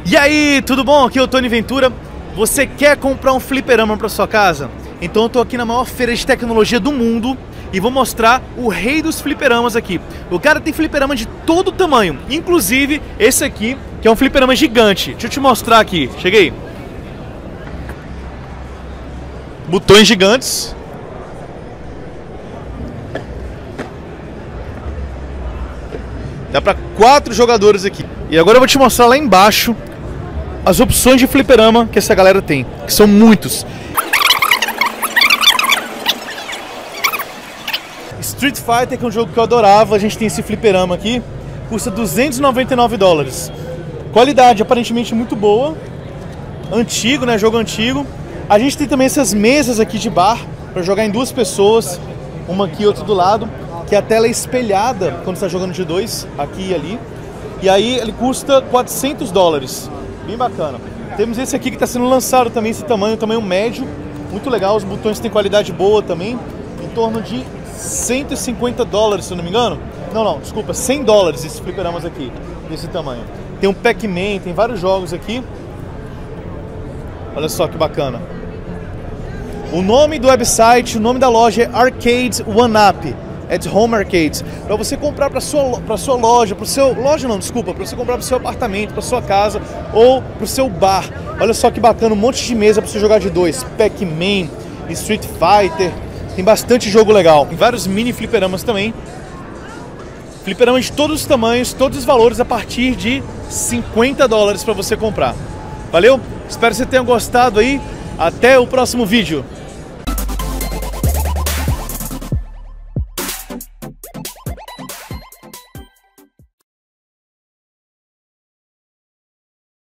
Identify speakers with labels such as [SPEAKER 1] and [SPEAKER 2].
[SPEAKER 1] E aí, tudo bom? Aqui é o Tony Ventura. Você quer comprar um fliperama para sua casa? Então eu tô aqui na maior feira de tecnologia do mundo e vou mostrar o rei dos fliperamas aqui. O cara tem fliperama de todo tamanho, inclusive esse aqui, que é um fliperama gigante. Deixa eu te mostrar aqui, cheguei. Botões gigantes. Dá para 4 jogadores aqui. E agora eu vou te mostrar lá embaixo as opções de fliperama que essa galera tem, que são muitos. Street Fighter, que é um jogo que eu adorava, a gente tem esse fliperama aqui, custa 299 dólares. Qualidade aparentemente muito boa, antigo, né, jogo antigo. A gente tem também essas mesas aqui de bar, para jogar em 2 pessoas, uma aqui e outra do lado, que a tela é espelhada quando você está jogando de 2, aqui e ali. E aí ele custa 400 dólares. Bem bacana. Temos esse aqui que está sendo lançado também, esse tamanho médio, muito legal, os botões têm qualidade boa também, em torno de 150 dólares, se eu não me engano. Não, desculpa, 100 dólares esses fliperamas aqui, desse tamanho. Tem um Pac-Man, tem vários jogos aqui. Olha só que bacana. O nome do website, o nome da loja é Arcade One Up. At Home Arcades, para você comprar para sua loja, para o seu para você comprar para o seu apartamento, para sua casa ou para o seu bar. Olha só que bacana, um monte de mesa para você jogar de 2, Pac-Man, Street Fighter, tem bastante jogo legal. Tem vários mini fliperamas também. Fliperamas de todos os tamanhos, todos os valores a partir de 50 dólares para você comprar. Valeu? Espero que você tenha gostado aí. Até o próximo vídeo.